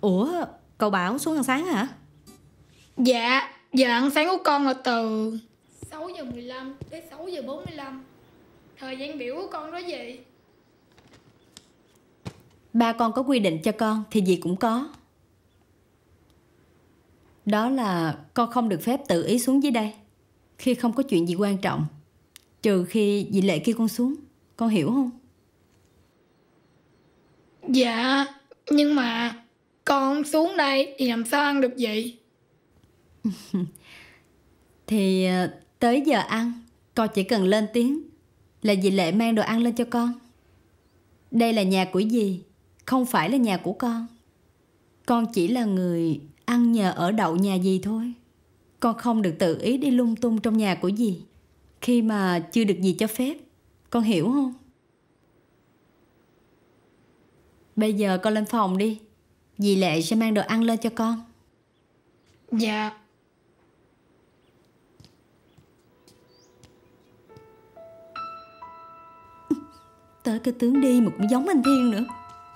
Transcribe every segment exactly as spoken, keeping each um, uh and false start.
Ủa, cậu bảo xuống ăn sáng hả? Dạ, giờ ăn sáng của con là từ sáu giờ mười lăm tới sáu giờ bốn mươi lăm. Thời gian biểu của con đó gì? Ba con có quy định cho con thì dì cũng có. Đó là con không được phép tự ý xuống dưới đây khi không có chuyện gì quan trọng, trừ khi dì Lệ kêu con xuống. Con hiểu không? Dạ, nhưng mà con xuống đây thì làm sao ăn được vậy? Thì tới giờ ăn, con chỉ cần lên tiếng là dì Lệ mang đồ ăn lên cho con. Đây là nhà của dì, không phải là nhà của con. Con chỉ là người ăn nhờ ở đậu nhà dì thôi. Con không được tự ý đi lung tung trong nhà của dì khi mà chưa được dì cho phép. Con hiểu không? Bây giờ con lên phòng đi, dì Lệ sẽ mang đồ ăn lên cho con. Dạ. Tới cái tướng đi mà cũng giống anh Thiên nữa.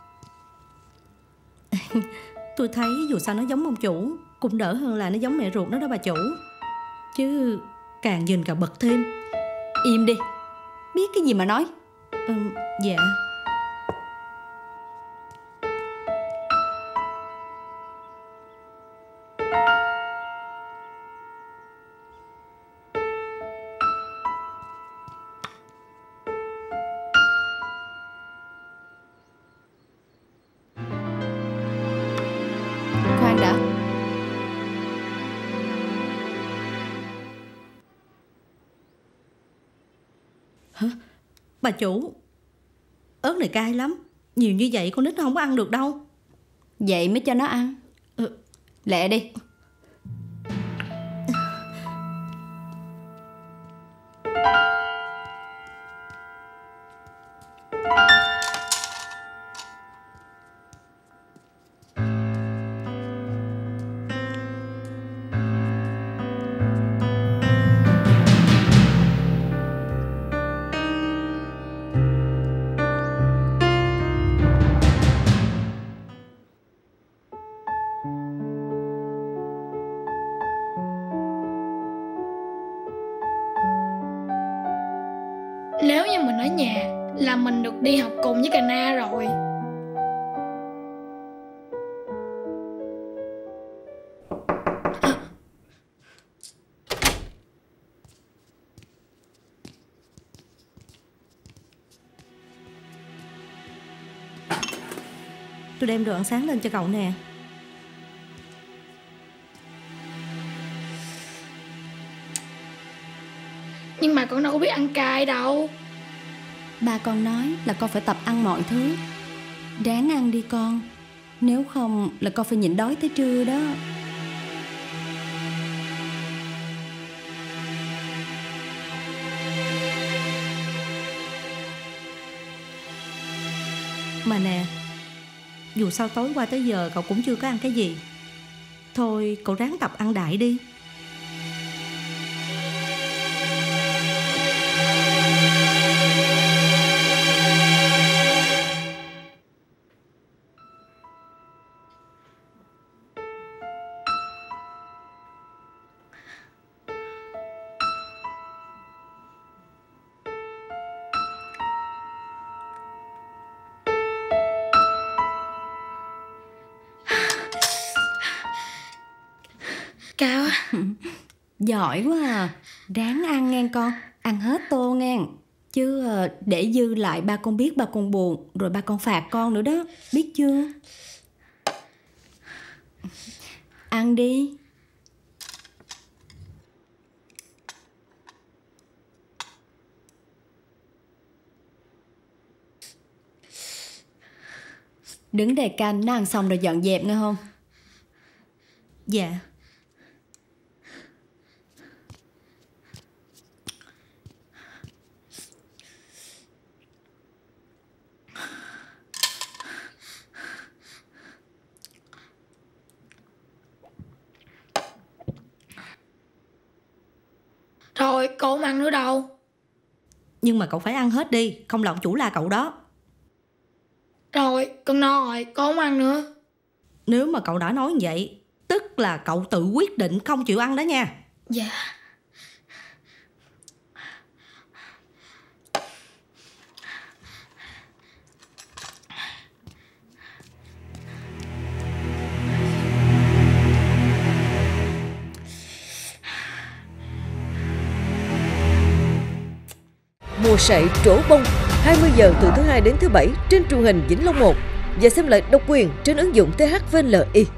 Tôi thấy dù sao nó giống ông chủ cũng đỡ hơn là nó giống mẹ ruột nó đó bà chủ. Chứ càng nhìn càng bật thêm. Im đi, biết cái gì mà nói. Ừ, dạ. Khoan đã. Hả? Bà chủ, ớt này cay lắm. Nhiều như vậy con nít nó không có ăn được đâu. Vậy mới cho nó ăn. Ừ. Lẹ đi. Nếu như mình ở nhà là mình được đi học cùng với cà na rồi. Tôi đem đồ ăn sáng lên cho cậu nè. Nhưng mà con đâu có biết ăn cay đâu. Ba con nói là con phải tập ăn mọi thứ. Ráng ăn đi con, nếu không là con phải nhịn đói tới trưa đó. Mà nè, dù sao tối qua tới giờ cậu cũng chưa có ăn cái gì. Thôi cậu ráng tập ăn đại đi. Cao á. Giỏi quá à. Ráng ăn nghe con, ăn hết tô nghe. Chứ để dư lại ba con biết ba con buồn, rồi ba con phạt con nữa đó, biết chưa? Ăn đi. Đứng để canh, nó ăn xong rồi dọn dẹp nghe không? Dạ. Thôi con không ăn nữa đâu. Nhưng mà cậu phải ăn hết đi, không là ông chủ la cậu đó. Rồi con no rồi, con không ăn nữa. Nếu mà cậu đã nói như vậy, tức là cậu tự quyết định không chịu ăn đó nha. Dạ. Mùa sậy trổ bông, hai mươi giờ từ thứ hai đến thứ bảy trên truyền hình Vĩnh Long một và xem lại độc quyền trên ứng dụng tê hát vê en lờ i.